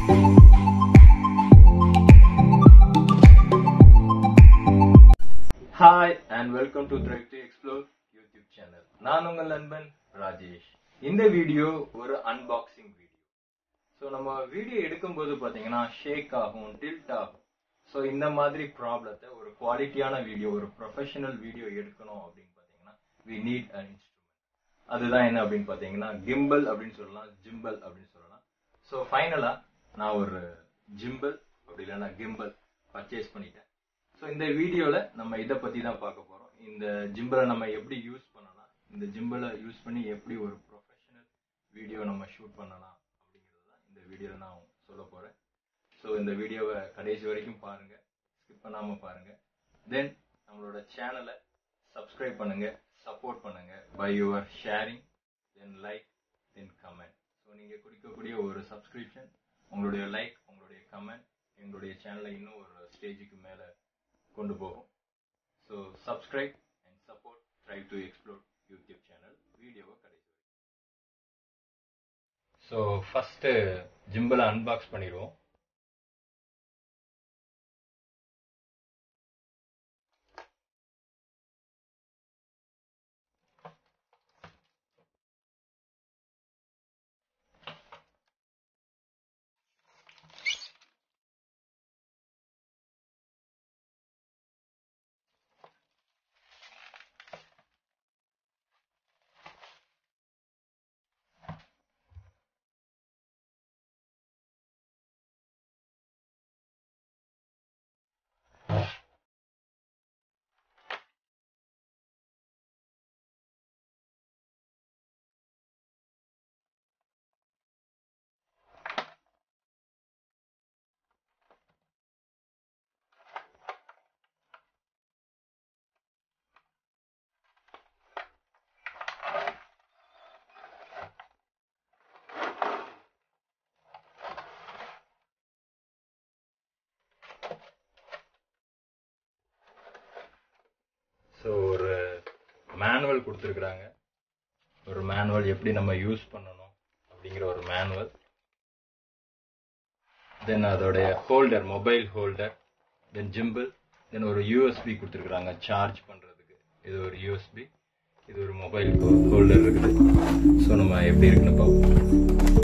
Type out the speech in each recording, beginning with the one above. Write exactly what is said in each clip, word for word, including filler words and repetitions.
Hi and welcome to Thrive to Explore YouTube channel. நான் உங்கள் நண்பன் ராஜேஷ். இந்த வீடியோ ஒரு அன்பாக்சிங் வீடியோ. ஸோ நம்ம வீடியோ எடுக்கும்போது பார்த்தீங்கன்னா ஷேக் ஆகும், டில்ட் ஆகும். ஸோ இந்த மாதிரி ப்ராப்ளத்தை ஒரு குவாலிட்டியான வீடியோ, ஒரு ப்ரொஃபஷனல் வீடியோ எடுக்கணும் அப்படின்னு பார்த்தீங்கன்னா we need an instrument. அதுதான் என்ன அப்படின்னு பார்த்தீங்கன்னா கிம்பல் அப்படின்னு சொல்லலாம், ஜிம்பல் அப்படின்னு சொல்லலாம். ஸோ ஃபைனலாக நான் ஒரு ஜிம்பல் அப்படி இல்லைன்னா கிம்பல் பர்ச்சேஸ் பண்ணிட்டேன். ஸோ இந்த வீடியோவில் நம்ம இதை பற்றி தான் பார்க்க போகிறோம். இந்த ஜிம்பலை நம்ம எப்படி யூஸ் பண்ணலாம், இந்த ஜிம்பலை யூஸ் பண்ணி எப்படி ஒரு ப்ரொஃபஷனல் வீடியோ நம்ம ஷூட் பண்ணலாம் அப்படிங்கிறது தான் இந்த வீடியோவில் நான் சொல்ல போகிறேன். ஸோ இந்த வீடியோவை கடைசி வரைக்கும் பாருங்கள், ஸ்கிப் பண்ணாமல் பாருங்கள். தென் நம்மளோட சேனலை சப்ஸ்கிரைப் பண்ணுங்கள், சப்போர்ட் பண்ணுங்கள் by your sharing, then like, then comment. So நீங்கள் கொடுக்கக்கூடிய ஒரு சப்ஸ்கிரிப்ஷன், உங்களுடைய லைக், உங்களுடைய கமெண்ட் எங்களுடைய சேனலை இன்னும் ஒரு ஸ்டேஜுக்கு மேலே கொண்டு போகும். So subscribe and support try to explore YouTube channel. வீடியோவை கடைசி. ஸோ ஃபஸ்ட்டு ஜிம்பலை அன்பாக்ஸ் பண்ணிடுவோம். ஸோ ஒரு மேனுவல் கொடுத்துருக்குறாங்க, ஒரு மேனுவல் எப்படி நம்ம யூஸ் பண்ணணும் அப்படிங்கிற ஒரு மேனுவல். தென் அதோடைய holder, mobile holder, then gimbal, then ஒரு யூஎஸ்பி கொடுத்துருக்குறாங்க சார்ஜ் பண்ணுறதுக்கு. இது ஒரு யூஎஸ்பி, இது ஒரு மொபைல் ஹோல்டர் இருக்குது. ஸோ நம்ம எப்படி இருக்குன்னு பார்ப்போம்.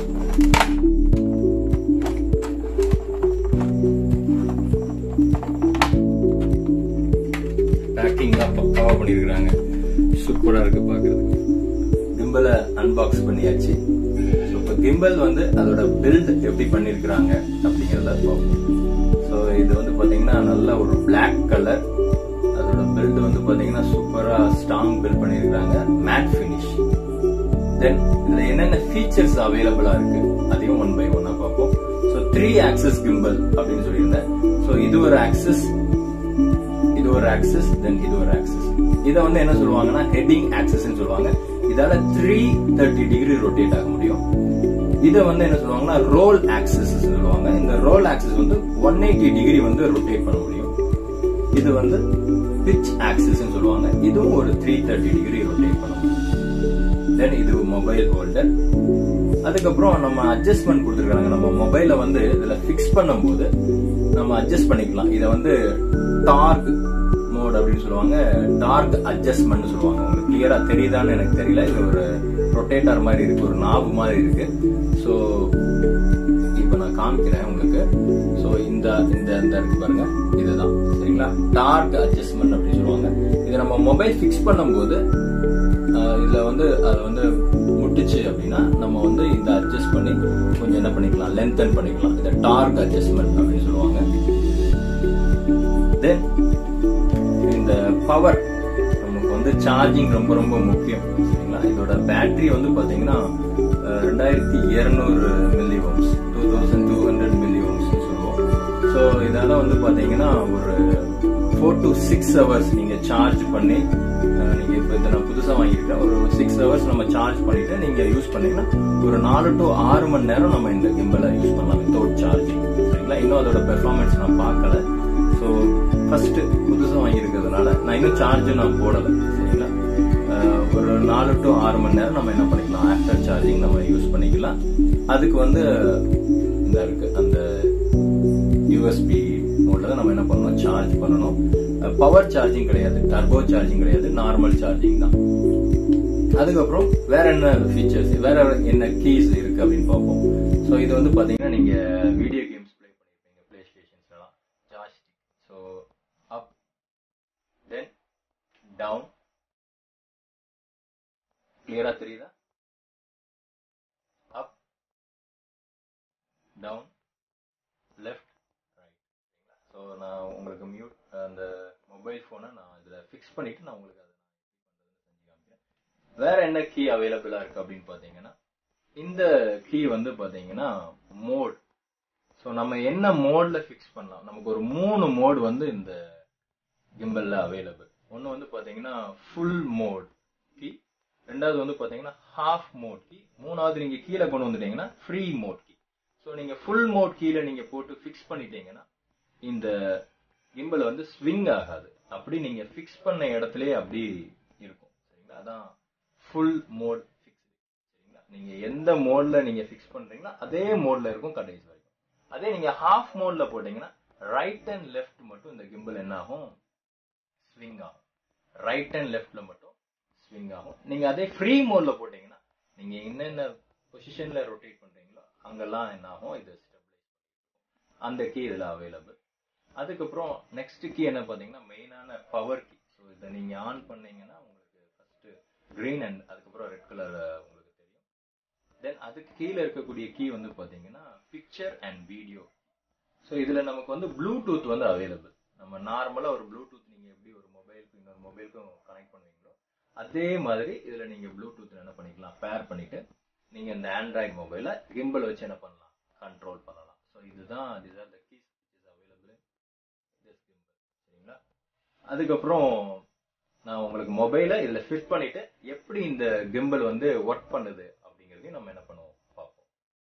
பக்காவாக பண்ணியிருக்கிறாங்க, சூப்பராக இருக்கு பார்க்கறதுக்கு. கிம்பலை அன்பாக்ஸ் பண்ணியாச்சு. ஸோ இப்போ கிம்பல் வந்து அதோட பில்ட் எப்படி பண்ணியிருக்கிறாங்க அப்படிங்கிறத பார்ப்போம். ஸோ இது வந்து பார்த்தீங்கன்னா நல்ல ஒரு பிளாக் கலர். அதோட பில்ட் வந்து பார்த்தீங்கன்னா சூப்பராக ஸ்ட்ராங் பில்ட் பண்ணியிருக்கிறாங்க, மேட் ஃபினிஷ். தென் இதில் என்னென்ன ஃபீச்சர்ஸ் அவைலபிளாக இருக்கு அதையும் ஒன் பை ஒன்னாக பார்ப்போம். ஸோ த்ரீ ஆக்சஸ் கிம்பல் அப்படின்னு சொல்லியிருந்தேன். ஸோ இது ஒரு ஆக்சஸ், இது ஒரு ஆக்சஸ், தென் இது ஒரு ஆக்சஸ். இதை வந்து என்ன சொல்லுவாங்கன்னா ஹெட்டிங் ஆக்சஸ் சொல்லுவாங்க. இதால த்ரீ தேர்ட்டி டிகிரி ரொட்டேட் ஆக முடியும். இதை வந்து என்ன சொல்லுவாங்கன்னா ரோல் ஆக்சஸ் சொல்லுவாங்க. இந்த ரோல் ஆக்சஸ் வந்து ஒன் எயிட்டி டிகிரி வந்து ரொட்டேட் பண்ண முடியும். இது வந்து பிட்ச் ஆக்சஸ் சொல்லுவாங்க. இதுவும் ஒரு த்ரீ தேர்ட்டி டிகிரி ரொட்டேட் பண்ண முடியும். தென் இது மொபைல் ஹோல்டர். அதுக்கப்புறம் நம்ம அட்ஜஸ்ட்மெண்ட் கொடுத்துருக்காங்க. நம்ம மொபைலை வந்து இதுல பிக்ஸ் பண்ணும் போது நம்ம அட்ஜஸ்ட் பண்ணிக்கலாம். இதை வந்து டார்க் மோட் அப்படின்னு சொல்லுவாங்க, டார்க் அட்ஜஸ்ட்மெண்ட் சொல்லுவாங்க. உங்களுக்கு கிளியரா தெரியுதான்னு எனக்கு தெரியல. இது ஒரு ரொட்டேட்டர் மாதிரி இருக்கு, ஒரு நாபு மாதிரி இருக்கு. ஸோ இப்போ நான் காமிக்கிறேன் உங்களுக்கு. ஸோ இந்த இந்த இருக்கு பாருங்க, இதுதான் சரிங்களா, டார்க் அட்ஜஸ்ட்மெண்ட் அப்படின்னு சொல்லுவாங்க. இதை நம்ம மொபைல் பிக்ஸ் பண்ணும்போது இதுல வந்து அது வந்து முட்டுச்சு அப்படின்னா நம்ம வந்து இந்த அட்ஜஸ்ட் பண்ணி கொஞ்சம் என்ன பண்ணிக்கலாம், லென்த்தன் பண்ணிக்கலாம். இதை டார்க் அட்ஜஸ்ட்மெண்ட் அப்படின்னு சொல்லுவாங்க. தென் இந்த பவர், நமக்கு வந்து சார்ஜிங் ரொம்ப ரொம்ப முக்கியம் சரிங்களா. இதோட பேட்டரி வந்து பாத்தீங்கன்னா ரெண்டாயிரத்தி இருநூறு milli ohms, two thousand two hundred milli ohms சொல்லுவோம். ஸோ இதால வந்து பாத்தீங்கன்னா ஒரு ஃபோர் டு சிக்ஸ் ஹவர்ஸ் நீங்க சார்ஜ் பண்ணி, நீங்க இப்ப இதை நான் புதுசா வாங்கியிருக்கேன், ஒரு சிக்ஸ் ஹவர்ஸ் நம்ம சார்ஜ் பண்ணிட்டு நீங்க யூஸ் பண்ணீங்கன்னா ஒரு நாலு டு ஆறு மணி நேரம் நம்ம இந்த கிம்பலை யூஸ் பண்ணலாம் வித்தவுட் சார்ஜிங் சரிங்களா. இன்னும் அதோட பெர்ஃபார்மன்ஸ் நான் பார்க்கல. ஸோ ஃபர்ஸ்ட் புதுசாக வாங்கியிருக்கிறதுனால நான் இன்னும் சார்ஜ் நான் போடலை சரிங்களா. ஒரு நாலு டு ஆறு மணி நேரம் நம்ம என்ன பண்ணிக்கலாம், ஆஃப்டர் சார்ஜிங் நம்ம யூஸ் பண்ணிக்கலாம். அதுக்கு வந்து இந்த இருக்கு அந்த பண்ணணும். பவர் சார்ஜிங் கிடையாது, டர்போ சார்ஜிங் கிடையாது, நார்மல் சார்ஜிங் தான். அதுக்கப்புறம் வேற என்ன ஃபீச்சர்ஸ், வேற என்ன கீஸ் இருக்கு அப்படின்னு பார்ப்போம். ஸோ இது வந்து பாத்தீங்கன்னா நீங்க வீடியோ கேம்ஸ் பிளே பண்ணிருப்பீங்க பிளே ஸ்டேஷன்ஸ்லாம். Joystick. So up, then down, கிளியரா தெரியுதா? Up, down, left, right. So நான் உங்களுக்கு மியூட் அந்த மொபைல் போனை நான் இதுல ஃபிக்ஸ் பண்ணிட்டு நான் உங்களுக்கு அதை செஞ்சு காமிக்கிறேன். வேற என்ன கீ அவைலபிளா இருக்கு அப்படின்னு பாத்தீங்கன்னா இந்த கீ வந்து பாத்தீங்கன்னா மோட். ஸோ நம்ம என்ன மோட்ல ஃபிக்ஸ் பண்ணலாம், நமக்கு ஒரு மூணு மோட் வந்து இந்த கிம்பல்ல அவைலபிள். ஒன்னு வந்து பாத்தீங்கன்னா ஃபுல் மோட் கீ, ரெண்டாவது வந்து பாத்தீங்கன்னா ஹாஃப் மோட் கீ, மூணாவது நீங்க கீழே கொண்டு வந்துட்டீங்கன்னா ஃப்ரீ மோட் கீ. ஸோ நீங்க ஃபுல் மோட் கீழே நீங்க போட்டு ஃபிக்ஸ் பண்ணிட்டீங்கன்னா இந்த கிம்பல் வந்து ஸ்விங் ஆகாது, அப்படி நீங்க ஃபிக்ஸ் பண்ண இடத்துலயே அப்படி இருக்கும். சரிங்களா? அதான் ஃபுல் மோட் ஃபிக்ஸ். சரிங்களா? நீங்க எந்த மோட்ல நீங்க ஃபிக்ஸ் பண்றீங்களோ அதே மோட்ல இருக்கும் கடைசி வரைக்கும். அதே நீங்க ஹாஃப் மோட்ல போட்டீங்கன்னா ரைட் அண்ட் லெஃப்ட் மட்டும் இந்த கிம்பல் என்ன ஆகும், ஸ்விங் ஆகும். ரைட் அண்ட் லெஃப்ட்ல மட்டும் ஸ்விங் ஆகும். நீங்க அதே ஃப்ரீ மோட்ல போட்டீங்கன்னா நீங்க என்னென்ன பொசிஷன்ல ரொட்டேட் பண்றீங்களோ அங்கெல்லாம் என்ன ஆகும், இது ஸ்டெபிலைஸ். அந்த கீ இதுல அவைலபிள். அதுக்கப்புறம் நெக்ஸ்ட் கீ என்ன பாத்தீங்கன்னா மெயினான பவர் கீ. ஸோ இதை நீங்க ஆன் பண்ணீங்கன்னா உங்களுக்கு ஃபர்ஸ்ட் கிரீன் அண்ட் அதுக்கப்புறம் ரெட் கலர் உங்களுக்கு தெரியும். தென் அதுக்கு கீழே இருக்கக்கூடிய கீ வந்து பாத்தீங்கன்னா பிக்சர் அண்ட் வீடியோ. ஸோ இதுல நமக்கு வந்து ப்ளூடூத் வந்து அவைலபிள். நம்ம நார்மலா ஒரு ப்ளூடூத் நீங்க எப்படி ஒரு மொபைலுக்கு இன்னொரு மொபைலுக்கும் கனெக்ட் பண்ணுவீங்களோ அதே மாதிரி இதுல நீங்க ப்ளூடூத் என்ன பண்ணிக்கலாம், பேர் பண்ணிட்டு நீங்க இந்த ஆண்ட்ராய்டு மொபைல கிம்பல் வச்சு என்ன பண்ணலாம், கண்ட்ரோல் பண்ணலாம். ஸோ இதுதான் இதுதான் the keys which is available in this gimbal. சரிங்களா? அதுக்கப்புறம் நான் உங்களுக்கு மொபைல இதுல ஃபிட் பண்ணிட்டு எப்படி இந்த கிம்பல் வந்து ஒர்க் பண்ணுது அப்படிங்கறதையும் நம்ம என்ன பண்ணுவோம் பார்ப்போம்.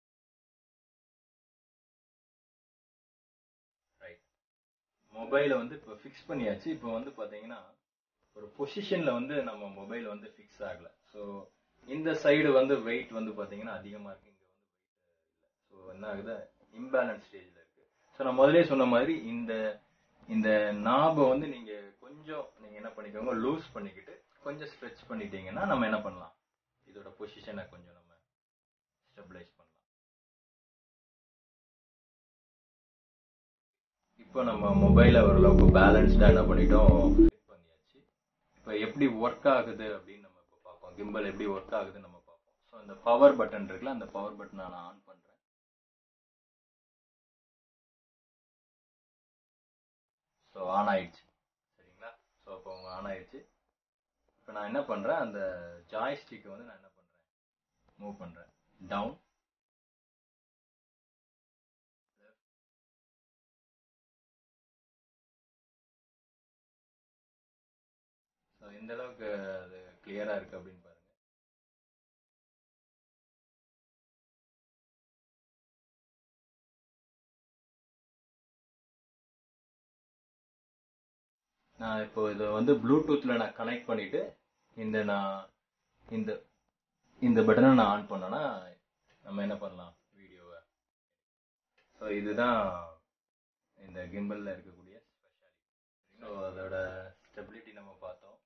ரைட். மொபைல வந்து இப்போ ஃபிக்ஸ் பண்ணியாச்சு. இப்போ வந்து பாத்தீங்கன்னா ஒரு பொசிஷன்ல வந்து நம்ம மொபைல் வந்து ஃபிக்ஸ் ஆகல. ஸோ இந்த சைடு வந்து வெயிட் வந்து பாத்தீங்கன்னா அதிகமா இருக்கு, இங்க வந்து வெயிட் இல்லை. ஸோ என்ன ஆகுது, இம்பேலன்ஸ் ஸ்டேஜ்ல இருக்கு. ஸோ நான் முதலே சொன்ன மாதிரி இந்த இந்த நாபை வந்து நீங்க கொஞ்சம் நீங்க என்ன பண்ணிக்கோங்க, லூஸ் பண்ணிக்கிட்டு கொஞ்சம் ஸ்ட்ரெச் பண்ணிட்டீங்கன்னா நம்ம என்ன பண்ணலாம், இதோட பொசிஷனை கொஞ்சம் நம்ம ஸ்டெபிலைஸ் பண்ணலாம். இப்போ நம்ம மொபைலை ஓரளவுக்கு பேலன்ஸ்டா என்ன பண்ணிட்டோம், ஃபிட் பண்ணியாச்சு. இப்போ எப்படி ஒர்க் ஆகுது அப்படின்னு நம்ம இப்போ பார்ப்போம். கிம்பல் எப்படி ஒர்க் ஆகுதுன்னு நம்ம பார்ப்போம். ஸோ இந்த பவர் பட்டன் இருக்குல்ல, அந்த பவர் பட்டனை நான் ஆன் பண்றேன். ஸோ ஆன் ஆயிடுச்சு. சரிங்களா? ஸோ இப்போ ஆன் ஆயிடுச்சு. இப்போ நான் என்ன பண்றேன், அந்த ஜாய்ஸ்டிக்கை வந்து நான் என்ன பண்றேன், மூவ் பண்றேன். டவுன், ஸோ எந்த அளவுக்கு அது கிளியரா இருக்கு அப்படின்னு பாருங்க. நான் இப்போ இதை வந்து ப்ளூடூத்ல நான் கனெக்ட் பண்ணிட்டு இந்த நான் இந்த இந்த பட்டனை நான் ஆன் பண்ணேன்னா நம்ம என்ன பண்ணலாம், வீடியோவை. ஸோ இதுதான் இந்த கிம்பல்ல இருக்கக்கூடிய ஸ்பெஷாலிட்டி. ஸோ அதோட ஸ்டெபிலிட்டி நம்ம பார்த்தோம்.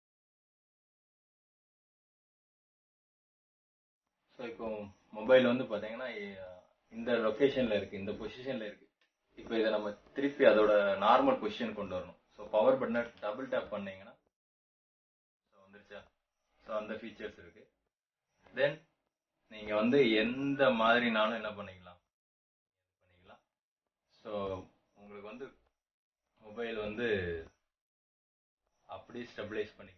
ஸோ இப்போ மொபைல் வந்து பார்த்தீங்கன்னா இந்த லொக்கேஷன்ல இருக்கு, இந்த பொசிஷன்ல இருக்கு. இப்போ இதை நம்ம திருப்பி அதோட நார்மல் பொசிஷன் கொண்டு வரணும். ஸோ பவர் பட்டனை டபுள் டேப் பண்ணீங்கன்னா ஸோ வந்துருச்சா. ஸோ அந்த ஃபீச்சர்ஸ் இருக்கு. தென் நீங்க வந்து எந்த மாதிரினாலும் என்ன பண்ணிக்கலாம் பண்ணிக்கலாம். ஸோ உங்களுக்கு வந்து மொபைல் வந்து அப்படியே ஸ்டெபிலைஸ் பண்ணிக்கலாம்.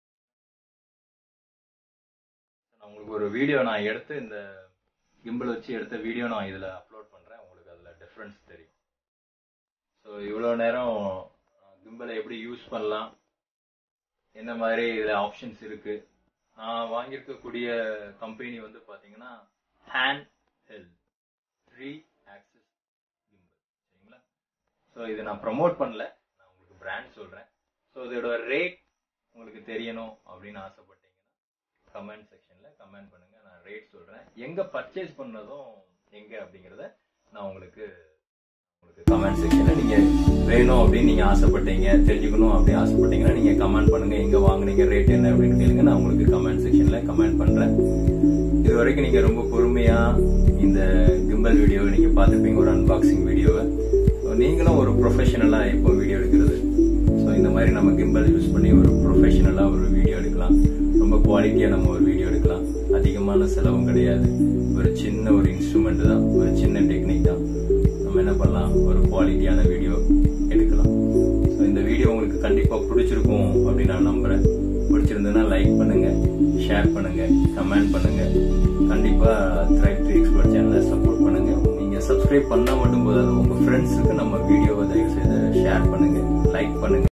நான் உங்களுக்கு ஒரு வீடியோ நான் எடுத்து இந்த கிம்பல் வச்சு எடுத்த வீடியோ நான் இதுல அப்லோட் பண்றேன், உங்களுக்கு அதுல டிஃபரன்ஸ் தெரியும். ஸோ இவ்வளோ நேரம் கிம்பலை எப்படி யூஸ் பண்ணலாம், என்ன மாதிரி இதுல ஆப்ஷன்ஸ் இருக்கு. நான் வாங்கியிருக்கக்கூடிய கம்பெனி வந்து பாத்தீங்கன்னா hand held three axis gimbal. சரிங்களா? ஸோ இதை நான் ப்ரமோட் பண்ணல, நான் உங்களுக்கு பிராண்ட் சொல்றேன். ஸோ இதோட ரேட் உங்களுக்கு தெரியணும் அப்படின்னு ஆசைப்பட்டீங்கன்னா கமெண்ட் செக்ஷன்ல கமெண்ட் பண்ணுங்க, நான் ரேட் சொல்றேன். எங்க பர்ச்சேஸ் பண்ணதும் எங்க அப்படிங்கறத நான் உங்களுக்கு கமெண்ட் செக்ஷன்ல நீங்க வேணும் அப்படின்னு நீங்க ஆசைப்பட்டீங்க, தெரிஞ்சுக்கணும் அப்படின்னு ஆசைப்பட்டீங்கன்னா நீங்க கமெண்ட் பண்ணுங்க. எங்க வாங்குனீங்க, ரேட் என்ன அப்படின்னு கேளுங்க. நான் உங்களுக்கு கமெண்ட் செக்ஷன்ல கமெண்ட் பண்றேன். இது வரைக்கும் நீங்க ரொம்ப பொறுமையா இந்த கிம்பல் வீடியோவை நீங்க பார்த்துருப்பீங்க, ஒரு அன்பாக்சிங் வீடியோவை. நீங்களும் ஒரு ப்ரொஃபஷனலா இப்போ வீடியோ எடுக்கிறது, ஸோ இந்த மாதிரி நம்ம கிம்பல் யூஸ் பண்ணி ஒரு ப்ரொஃபஷனலா ஒரு வீடியோ எடுக்கலாம். ரொம்ப குவாலிட்டியா நம்ம ஒரு வீடியோ எடுக்கலாம். அதிகமான செலவும் கிடையாது. ஒரு சின்ன ஒரு இன்ஸ்ட்ருமெண்ட் தான், ஒரு சின்ன டெக்னிக் தான். நம்ம என்ன பண்ணலாம், ஒரு குவாலிட்டியான வீடியோ எடுக்கலாம். ஸோ இந்த வீடியோ உங்களுக்கு கண்டிப்பா பிடிச்சிருக்கும் அப்படின்னு நான் நம்புறேன். பிடிச்சிருந்ததுன்னா லைக் பண்ணுங்க, ஷேர் பண்ணுங்க, கமெண்ட் பண்ணுங்க. கண்டிப்பா த்ரைவ் த்ரீ எக்ஸ்பர்ட் சேனலை சப்போர்ட் பண்ணுங்க. நீங்க சப்ஸ்கிரைப் பண்ணா மட்டும் போதாது, உங்க ஃப்ரெண்ட்ஸுக்கு நம்ம வீடியோவை தயவு செய்து ஷேர் பண்ணுங்க, லைக் பண்ணுங்க.